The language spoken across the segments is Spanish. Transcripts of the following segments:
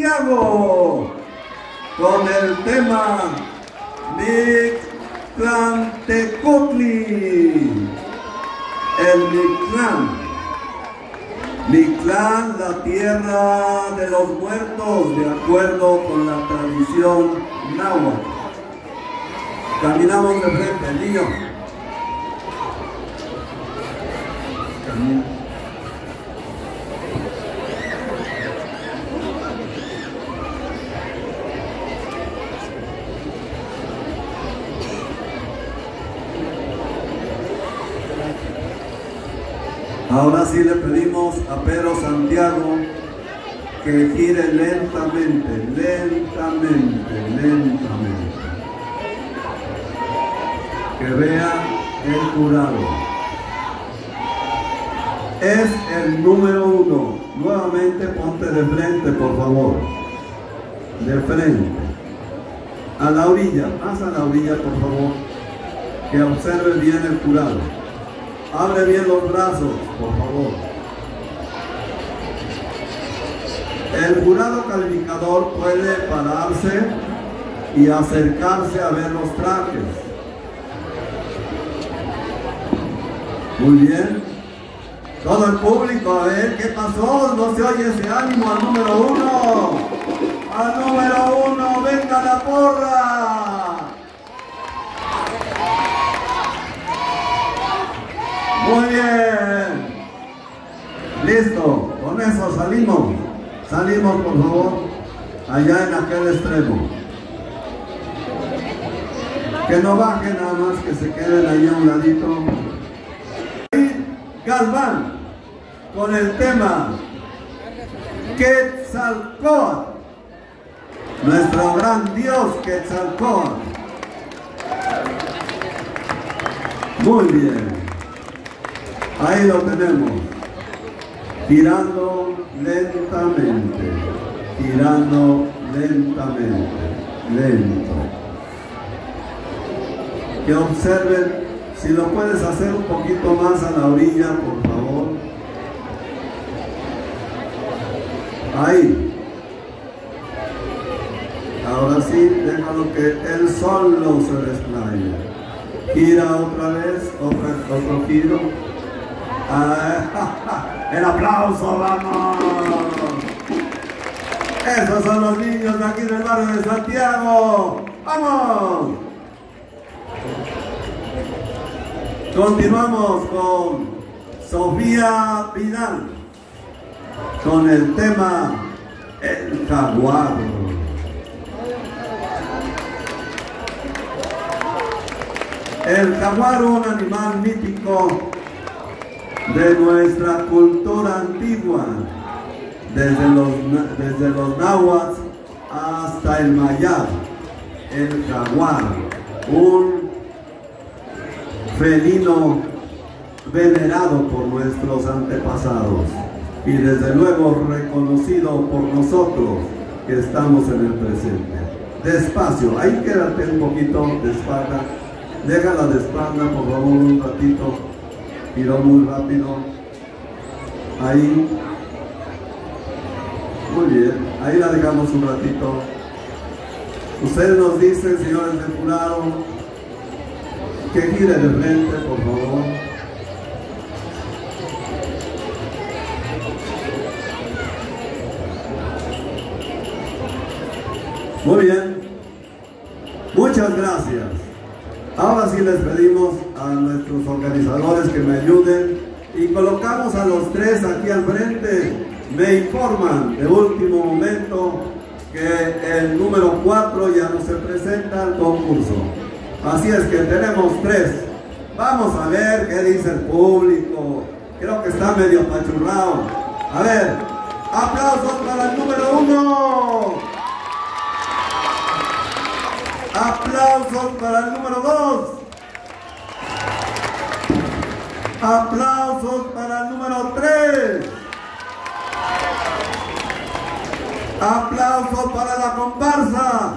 Santiago con el tema Mictlantecutli. El Mictlán, la tierra de los muertos, de acuerdo con la tradición náhuatl. Caminamos de frente, niño. Camina. Ahora sí le pedimos a Pedro Santiago que gire lentamente, que vea el jurado. Es el número 1. Nuevamente ponte de frente, por favor. De frente. A la orilla, más a la orilla, por favor. Que observe bien el jurado. Abre bien los brazos, por favor. El jurado calificador puede pararse y acercarse a ver los trajes. Muy bien. Todo el público, a ver qué pasó. No se oye ese ánimo al número 1. Al número 1, venga la porra. Muy bien. Listo. Con eso salimos. Salimos, por favor. Allá en aquel extremo. Que no bajen, nada más que se queden ahí a un ladito. Galván, con el tema Quetzalcóatl, nuestro gran dios Quetzalcóatl. Muy bien, ahí lo tenemos, girando lentamente, lento. Que observen. Si lo puedes hacer un poquito más a la orilla, por favor. Ahí. Ahora sí, déjalo que él solo se desplaye. Gira otra vez, otro giro. El aplauso, vamos. Esos son los niños de aquí del barrio de Santiago. ¡Vamos! Continuamos con Sofía Vidal con el tema El Jaguar. El jaguar, un animal mítico de nuestra cultura antigua, desde los náhuatl hasta el mayab. El jaguar, un felino venerado por nuestros antepasados y desde luego reconocido por nosotros que estamos en el presente. Despacio, ahí quédate un poquito de espalda, déjala de espalda por favor un ratito, giró muy rápido, ahí, muy bien, ahí la dejamos un ratito. Ustedes nos dicen, señores del jurado, que gire de frente, por favor. Muy bien. Muchas gracias. Ahora sí les pedimos a nuestros organizadores que me ayuden y colocamos a los tres aquí al frente. Me informan de último momento que el número 4 ya no se presenta al concurso. Así es que tenemos 3. Vamos a ver qué dice el público. Creo que está medio apachurrado. A ver, aplausos para el número 1. Aplausos para el número 2. Aplausos para el número 3. Aplausos para la comparsa.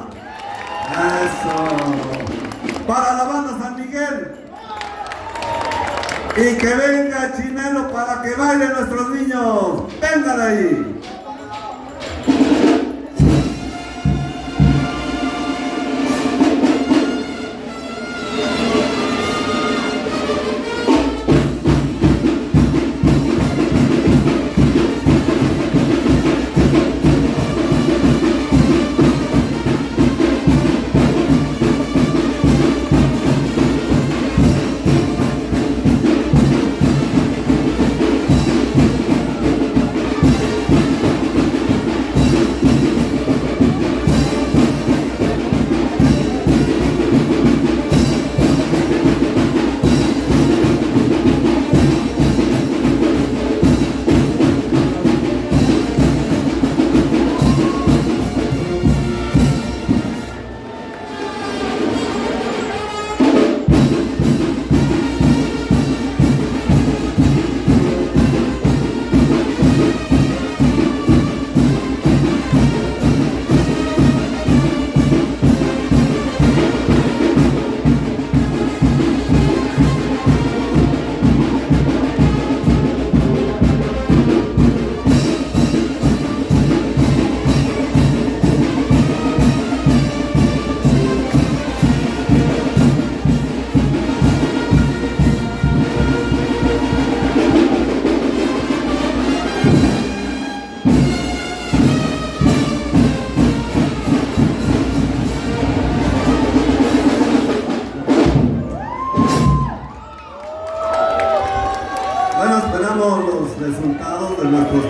Eso. Para la banda San Miguel. Y que venga Chinelo para que bailen nuestros niños. Vengan ahí.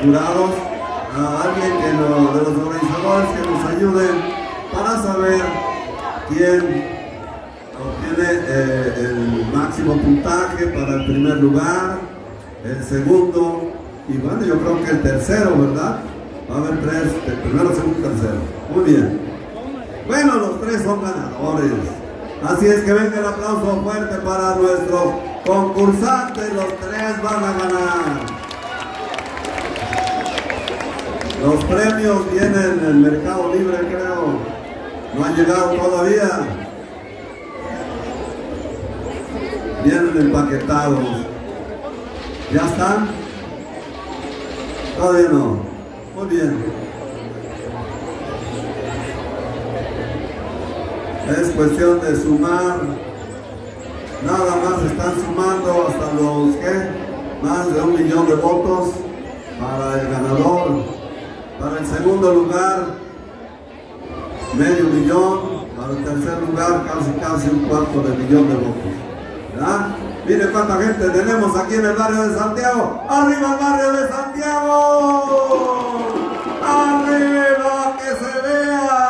jurados, a alguien de los organizadores que nos ayuden para saber quién obtiene el máximo puntaje para el primer lugar, el segundo y bueno, yo creo que el tercero, ¿verdad? Va a haber tres, el primero, segundo, tercero. Muy bien. Bueno, los tres son ganadores. Así es que venga el aplauso fuerte para nuestros concursantes. Los tres van a ganar. Los premios vienen en el Mercado Libre, creo. No han llegado todavía. Vienen empaquetados. ¿Ya están? Todavía no. Muy bien. Es cuestión de sumar. Nada más están sumando hasta los que más de 1 millón de votos para el ganador. Para el segundo lugar, medio millón. Para el tercer lugar, casi 1/4 millón de votos. ¿Verdad? Miren cuánta gente tenemos aquí en el barrio de Santiago. ¡Arriba el barrio de Santiago! ¡Arriba, que se vea!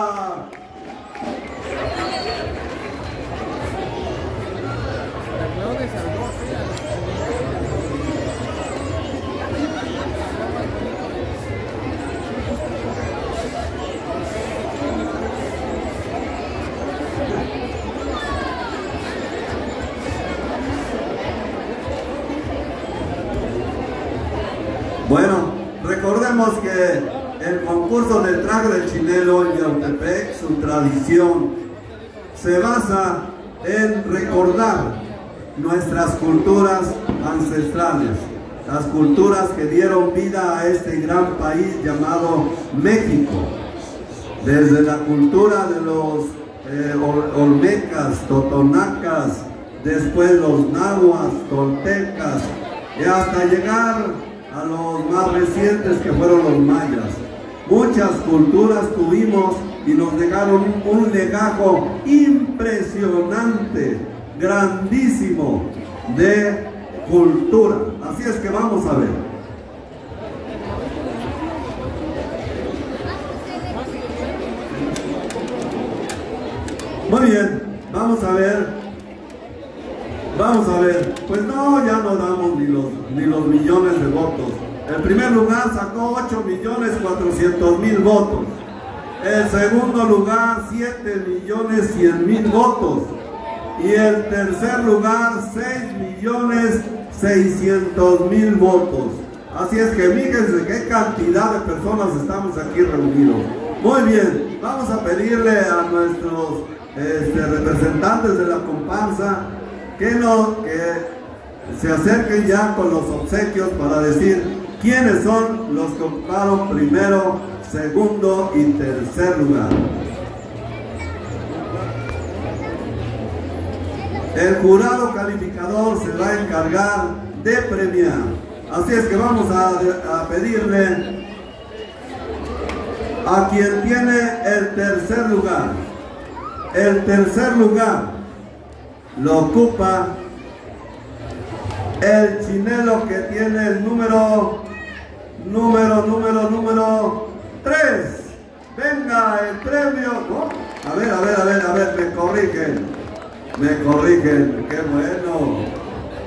Bueno, recordemos que el concurso del traje del chinelo en Yautepec, su tradición, se basa en recordar nuestras culturas ancestrales, las culturas que dieron vida a este gran país llamado México, desde la cultura de los olmecas, totonacas, después los nahuas, toltecas, y hasta llegar a los más recientes que fueron los mayas. Muchas culturas tuvimos y nos dejaron un legajo impresionante, grandísimo de cultura. Así es que vamos a ver. Muy bien, vamos a ver. Vamos a ver, pues no, ya no damos ni los millones de votos. El primer lugar sacó 8.400.000 votos. El segundo lugar, 7.100.000 votos. Y el tercer lugar, 6.600.000 votos. Así es que fíjense qué cantidad de personas estamos aquí reunidos. Muy bien, vamos a pedirle a nuestros representantes de la comparsa que se acerquen ya con los obsequios para decir quiénes son los que ocuparon primero, segundo y tercer lugar. El jurado calificador se va a encargar de premiar. Así es que vamos a pedirle a quien tiene el tercer lugar. El tercer lugar lo ocupa el chinelo que tiene el número 3. Venga el premio. ¿Oh? A ver, me corrigen, qué bueno.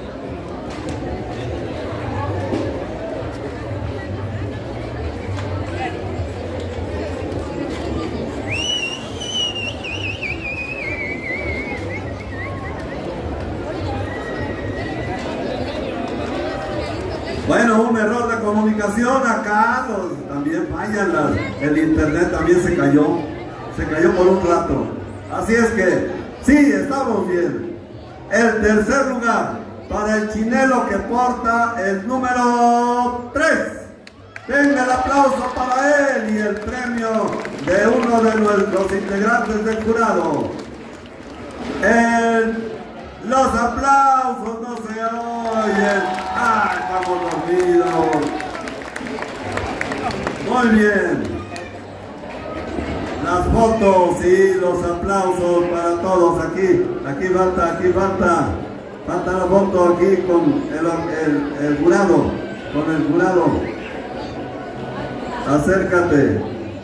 Bueno, un error de comunicación acá, también fallan el internet también se cayó por un rato. Así es que, sí, estamos bien. El tercer lugar para el chinelo que porta el número 3. Venga el aplauso para él y el premio de uno de nuestros integrantes del jurado. Los aplausos no se oyen. ¡Ah, estamos dormidos! Muy bien. Las fotos y los aplausos para todos aquí. Aquí falta la foto aquí con el jurado. Acércate.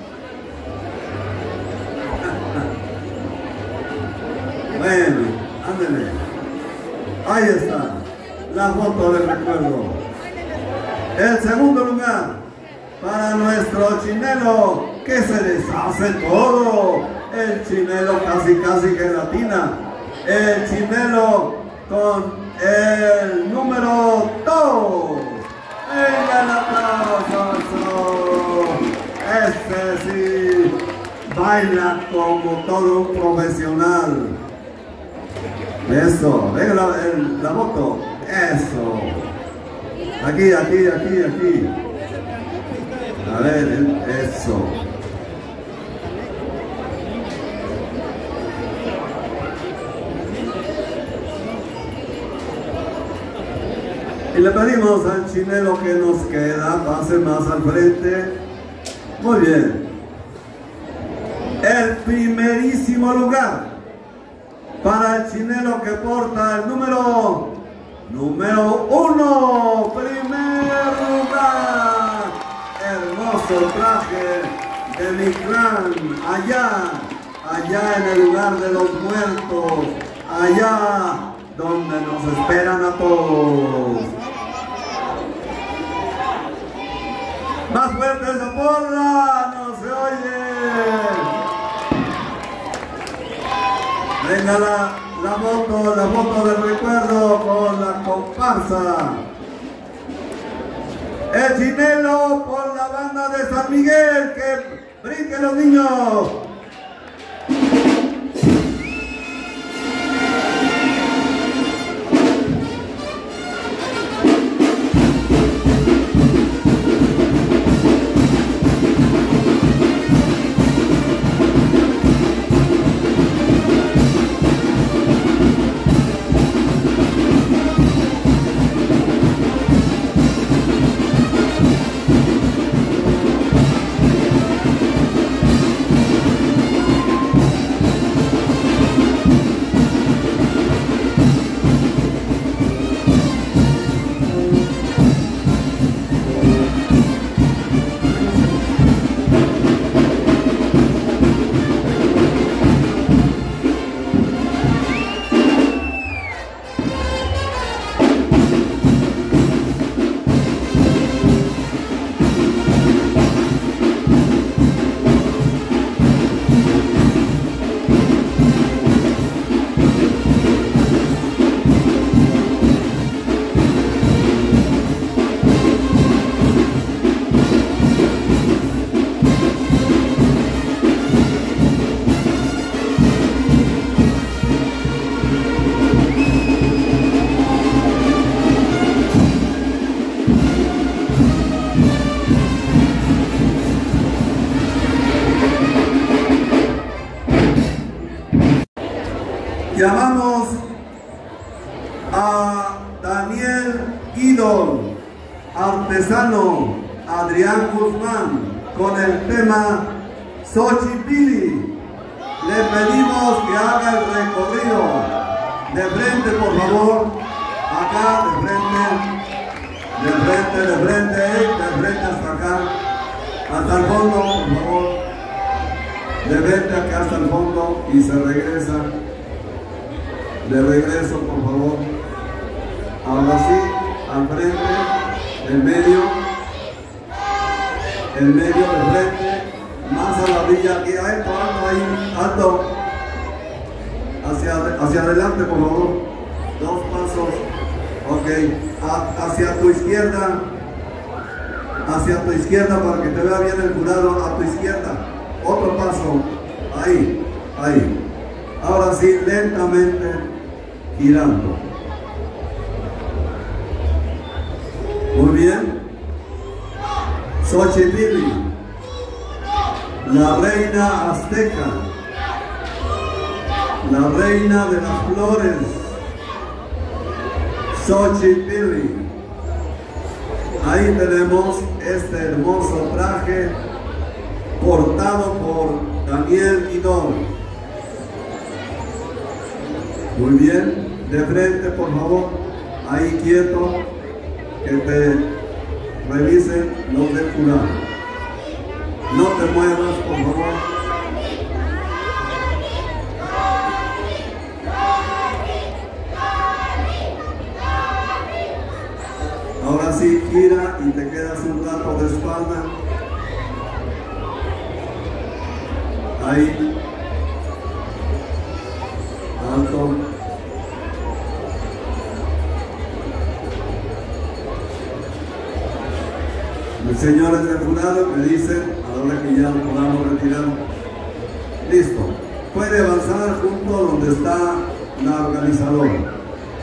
Bueno, ándale. Ahí está, la foto del recuerdo. El segundo lugar para nuestro chinelo, que se deshace todo. El chinelo casi gelatina. El chinelo con el número 2. Venga el aplauso. Este sí baila como todo un profesional. Eso, venga la moto. Eso. Aquí. A ver, eso. Y le pedimos al chinelo que nos queda, pase más al frente. Muy bien. El primerísimo lugar para el chinelo que porta el número 1. Primer lugar. Hermoso traje de mi clan. Allá en el lugar de los muertos. Allá donde nos esperan a todos. Más fuerte esa porra, no se oye. Venga la foto del recuerdo con la comparsa. El chinelo por la banda de San Miguel, que brinquen los niños. Llamamos a Daniel Guidón, artesano Adrián Guzmán, con el tema Xochipilli. Le pedimos que haga el recorrido. De frente, por favor. Acá, de frente hasta acá. Hasta el fondo, por favor. De frente acá hasta el fondo y se regresa. De regreso, por favor. Ahora sí, al frente, en medio, de frente, más a la orilla, aquí, alto, hacia adelante, por favor, 2 pasos, ok, hacia tu izquierda, para que te vea bien el jurado, a tu izquierda, otro paso, ahí, ahora sí, lentamente, girando. Muy bien. Xochipilli, la reina azteca, la reina de las flores. Xochipilli. Ahí tenemos este hermoso traje portado por Daniel Guidón. Muy bien, de frente, por favor, ahí quieto, que te revisen los del jurado. No te muevas, por favor. Ahora sí, gira y te quedas un rato de espalda. Ahí. Alto. Los señores del jurado me dicen, a la hora que ya lo podamos retirar, listo, puede avanzar junto donde está la organizadora.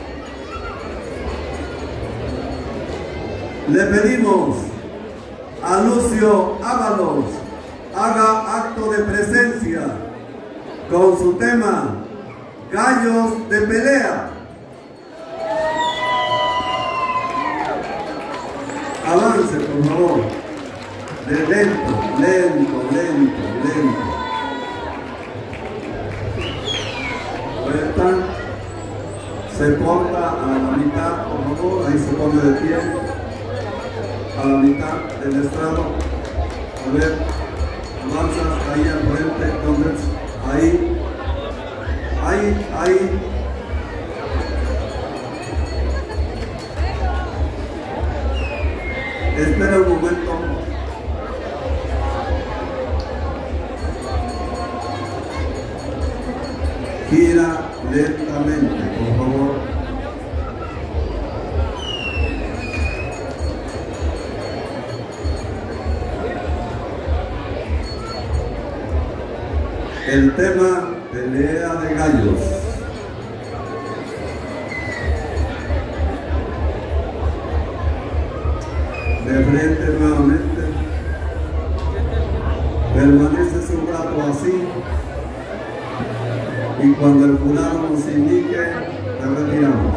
Le pedimos a Lucio Ábalos haga acto de presencia con su tema Gallos de Pelea. Avance, por favor. De lento, lento, lento, lento. Vuelta. Se porta a la mitad, por favor. Ahí se pone de pie. A la mitad del estrado. A ver. Avanzas ahí al frente. Entonces, ahí. Ahí, ahí. Espera un momento. Gira lentamente, por favor. El tema pelea de gallos. De frente nuevamente. Permaneces un rato así. Y cuando el jurado nos indique, te retiramos.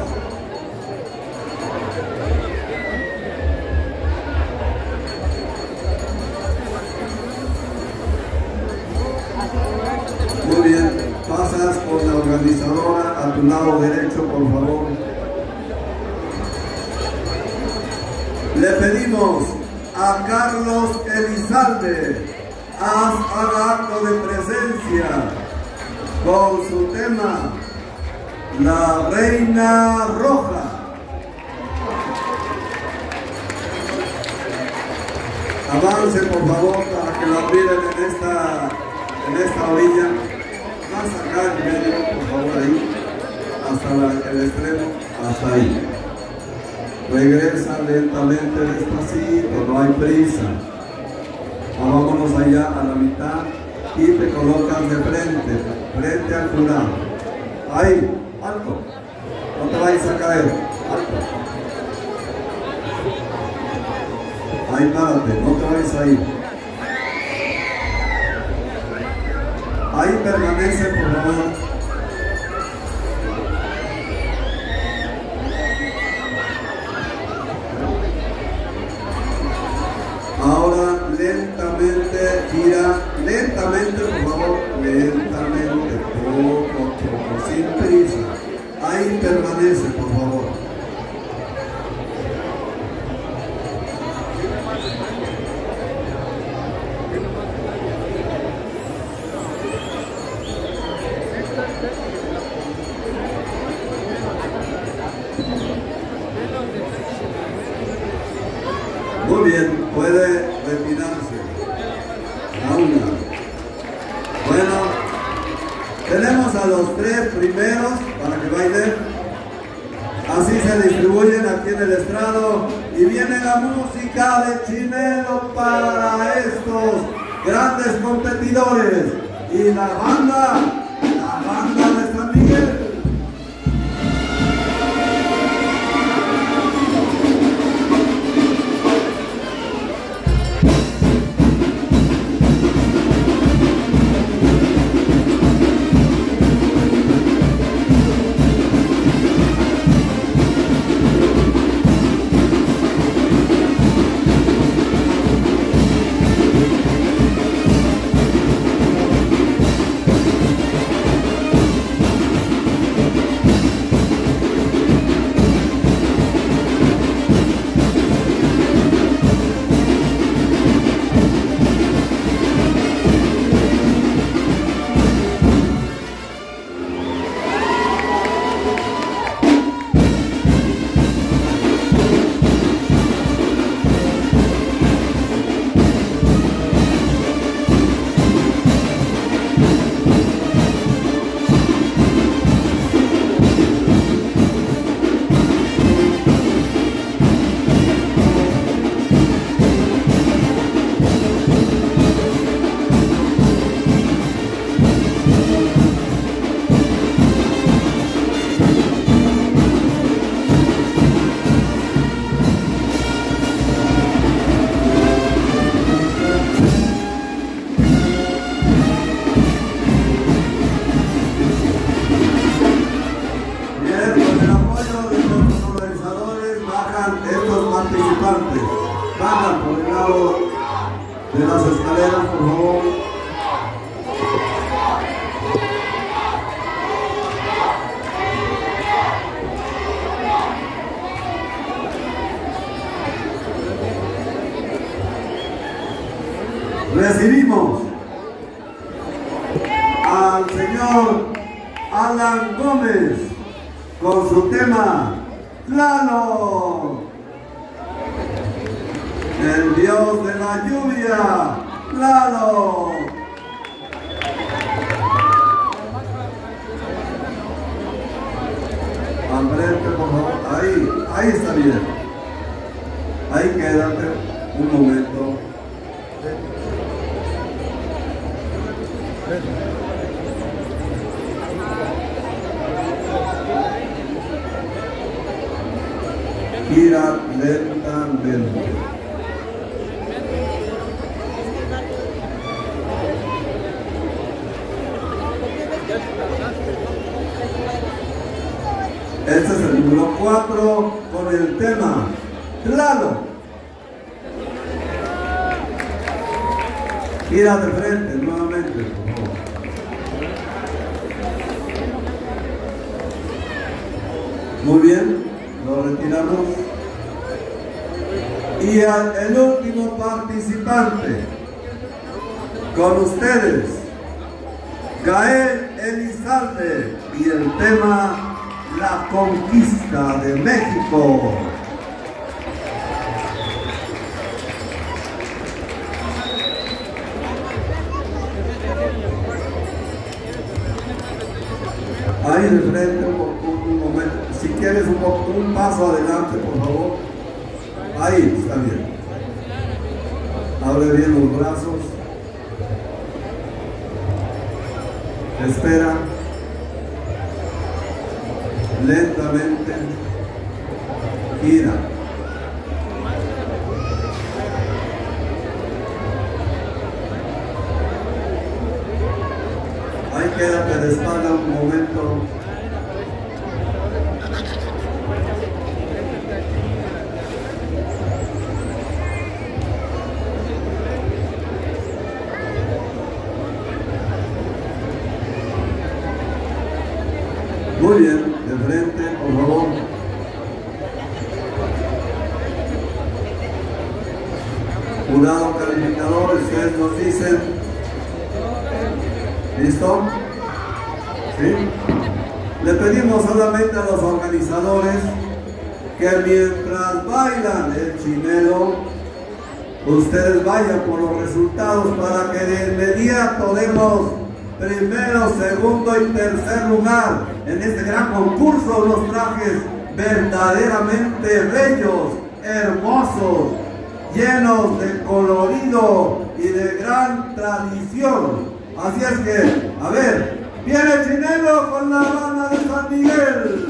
Muy bien, pasas con la organizadora a tu lado derecho, por favor. Le pedimos a Carlos Elizalde, haga acto de presencia con su tema La Reina Roja. Avance, por favor, para que la miren en esta orilla. Más acá en medio, por favor, ahí, hasta el extremo, hasta ahí. Regresa lentamente, despacito, no hay prisa. Vámonos allá a la mitad y te colocas de frente al jurado. Ahí, alto. No te vayas a caer, alto. Ahí párate, no te vayas a ir. Ahí permanece, por favor. Ahora lentamente, gira lentamente, por favor, lentamente, poco a poco, sin prisa. Ahí permanece, por favor. Muy bien, puede retirarse. A una. Bueno, tenemos a los tres primeros para que bailen. Así se distribuyen aquí en el estrado. Y viene la música de Chinelo para estos grandes competidores. Y la banda de San Miguel. al señor Alan Gómez con su tema Tlaloc, el dios de la lluvia, Tlaloc. Al frente, por favor. Ahí está bien. Ahí quédate un momento. Gira lentamente. Este es el número 4 con el tema Tlaloc. Gira de frente nuevamente, por favor. Muy bien, lo retiramos. Y el último participante con ustedes, Gael Elizalde, y el tema La Conquista de México. Ahí de frente, un momento. Si quieres un paso adelante, por favor. Ahí, está bien. Abre bien los brazos. Espera. Lentamente. Gira. Ahí quédate de espalda un momento. Muy bien, de frente, por favor. Jurado calificador, ustedes nos dicen. ¿Listo? ¿Sí? Le pedimos solamente a los organizadores que mientras bailan el chinelo, ustedes vayan por los resultados para que de inmediato demos primero, segundo y tercer lugar en este gran concurso. Unos trajes verdaderamente bellos, hermosos, llenos de colorido y de gran tradición. Así es que, a ver, viene el chinelo con la banda de San Miguel.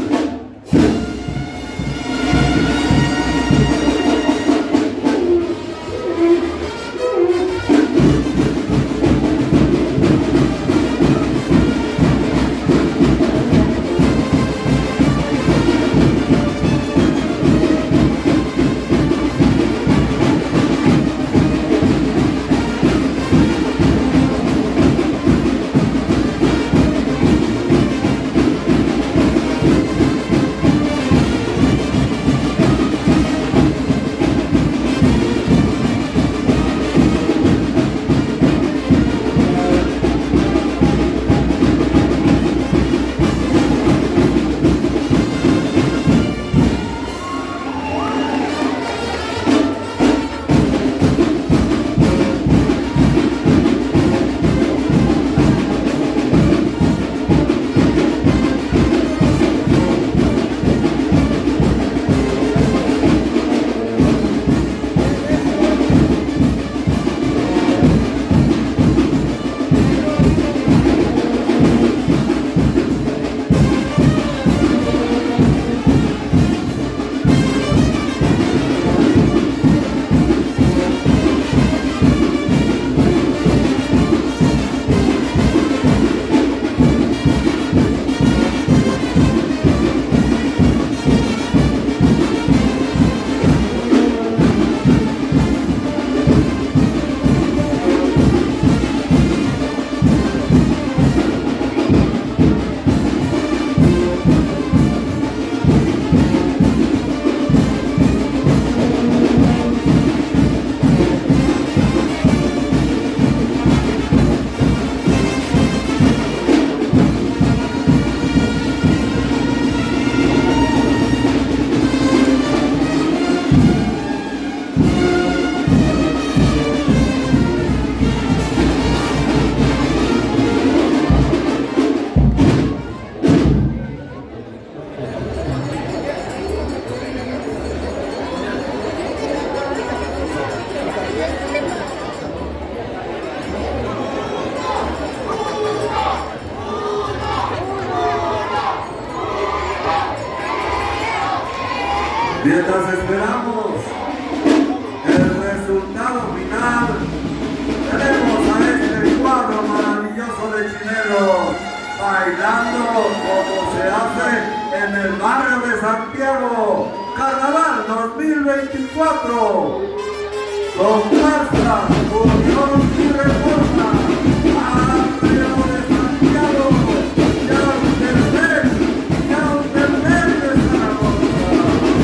mientras esperamos el resultado final, tenemos a este cuadro maravilloso de chineros bailando como se hace en el barrio de Santiago. Carnaval 2024, comparsa, unión y reforma, barrio de Santiago, Yautepec de Zaragoza.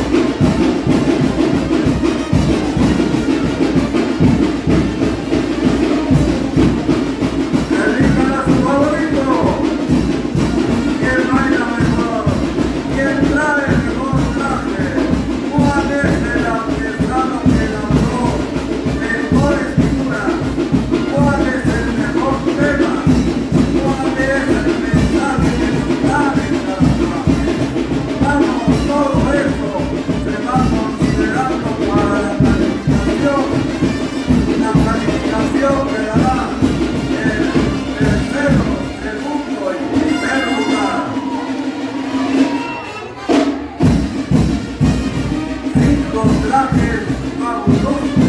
Elijan a su favorito, quién baila mejor, quién trae el mejor traje, cuál es el artesano que elaboró mejores figuras, cuál es el mejor tema, cuál es el mensaje que nos da en cada traje. Vamos, todo eso se va considerando para la calificación que dará el tercero, segundo y primer lugar. 5 trajes fabulosos,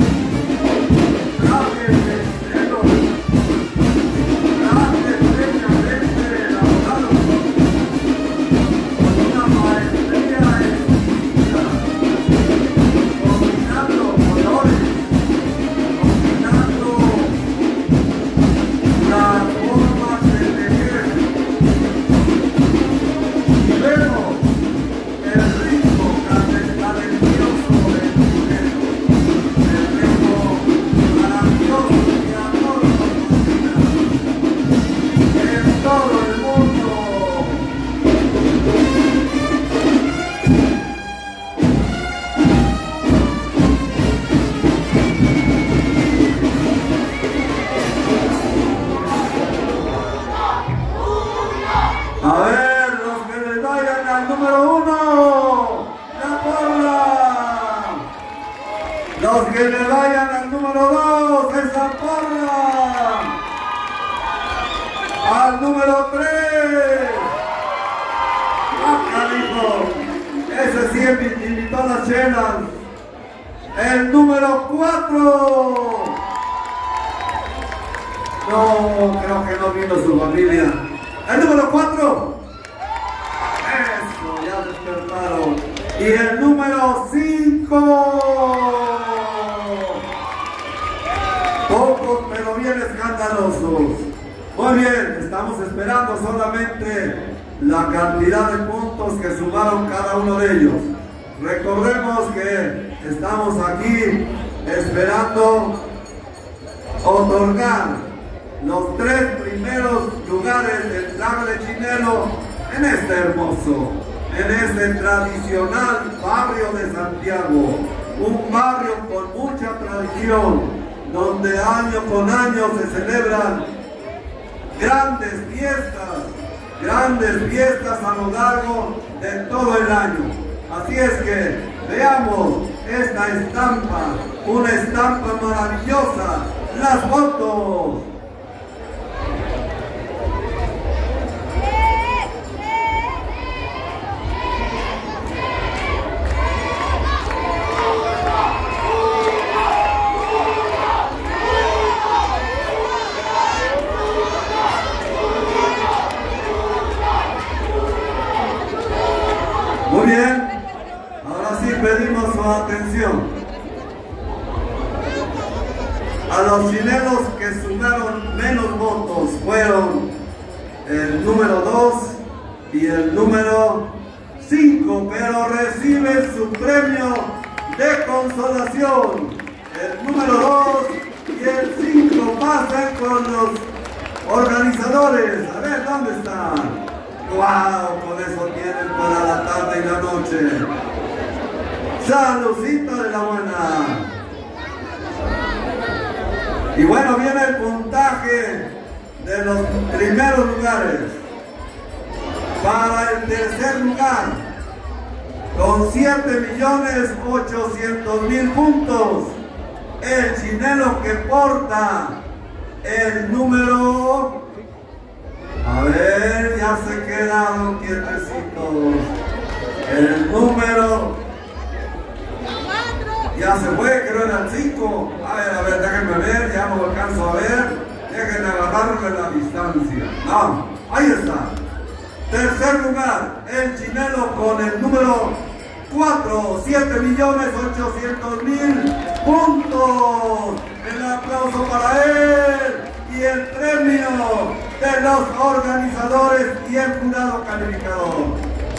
trajes de chinelo, trajes previamente elaborados con una maestría exquisita, combinando colores, combinando las formas de tejer, y vemos el ritmo cadencioso del chinelo, el ritmo maravilloso que a todos nos fascina en todo el mundo. A ver, los que le vayan al número 1, la porra. Los que le vayan al número 2, esa porra. Al número 3. Ese sí invitó a las chelas. El número 4. No, creo que no vino su familia. El número 4. Eso, ya despertaron. Y el número 5. Pocos pero bien escandalosos. Muy bien, estamos esperando solamente la cantidad de puntos que sumaron cada uno de ellos. Recordemos que estamos aquí esperando otorgar los 3 primeros lugares del traje de chinelo en este hermoso, en este tradicional barrio de Santiago, un barrio con mucha tradición, donde año con año se celebran grandes fiestas a lo largo de todo el año. Así es que veamos esta estampa, una estampa maravillosa, las fotos. Muy bien, ahora sí pedimos su atención. A los chinelos que sumaron menos votos fueron el número 2 y el número 5, pero reciben su premio de consolación. El número 2 y el 5 pasan con los organizadores. A ver, ¿dónde están? ¡Wow! Con eso tienen para la tarde y la noche. ¡Saludcita de la buena! Y bueno, viene el puntaje de los primeros lugares. Para el tercer lugar, con 7.800.000 puntos, el chinelo que porta el número... A ver, ya se quedaron quietecitos. El número corre la distancia. Ah, ahí está. Tercer lugar, el Chinelo con el número 4, 7.800.000 puntos. El aplauso para él y el premio de los organizadores y el jurado calificador.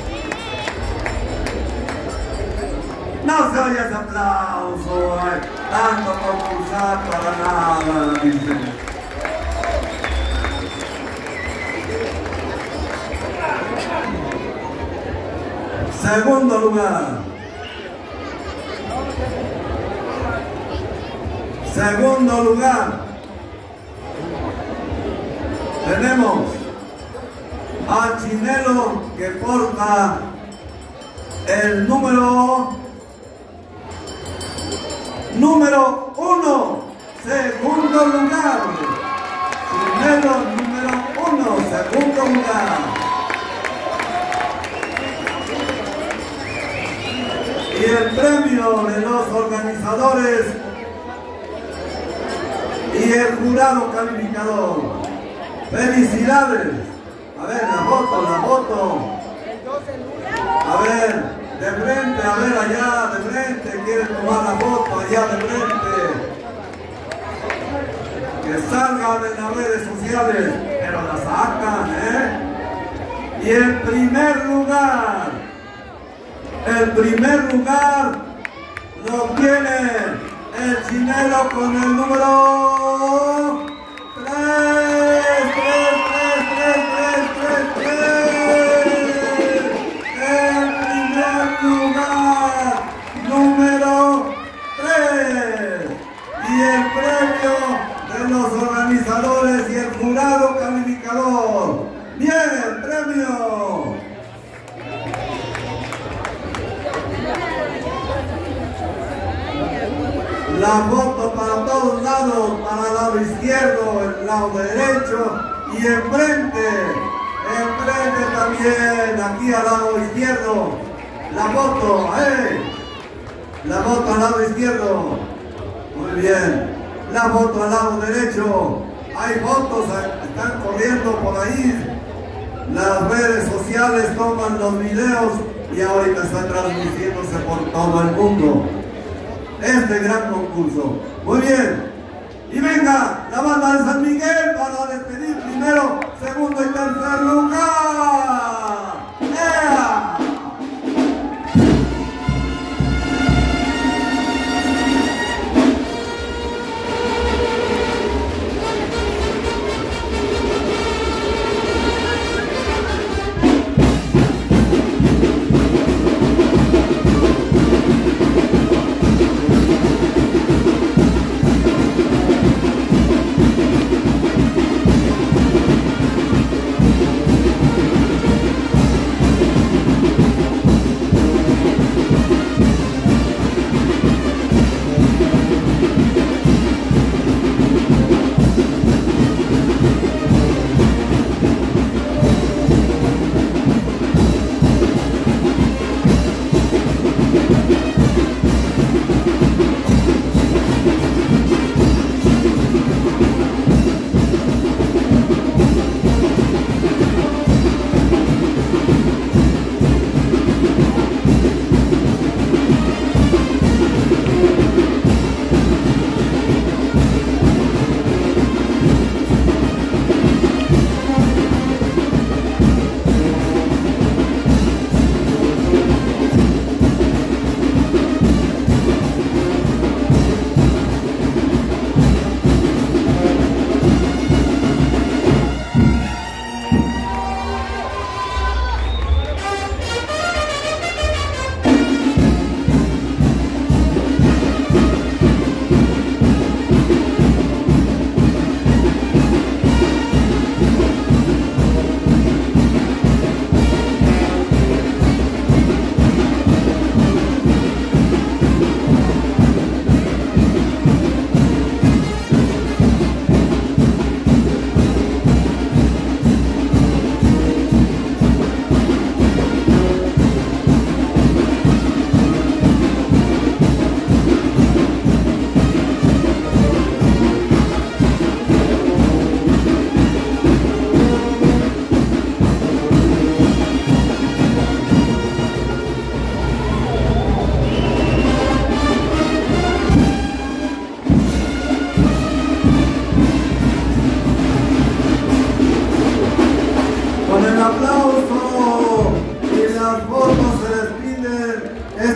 No se oye ese aplauso, tanto concursar para nada, dicen. Segundo lugar. Segundo lugar. Tenemos al Chinelo que porta el número 1. Segundo lugar. Chinelo número 1. Segundo lugar. Y el premio de los organizadores y el jurado calificador. ¡Felicidades! A ver, la foto. A ver, de frente, a ver allá, de frente. Quieren tomar la foto allá de frente. Que salgan en las redes sociales, pero la sacan, Y el primer lugar lo tiene el Chinelo con el número 3. El primer lugar, número 3. Y el premio de los organizadores y el jurado calificador. ¡Bien, el premio! La foto para todos lados, para el lado izquierdo, el lado derecho y enfrente también, aquí al lado izquierdo, la foto al lado izquierdo, muy bien, la foto al lado derecho, hay fotos, están corriendo por ahí, las redes sociales toman los videos y ahorita están transmitiéndose por todo el mundo. Este gran concurso. Muy bien. Y venga, la banda de San Miguel para despedir primero, segundo y tercer lugar. ¡Ea!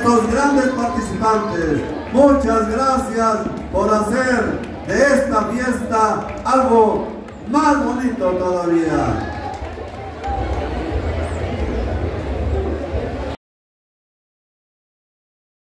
nuestros grandes participantes. Muchas gracias por hacer de esta fiesta algo más bonito todavía.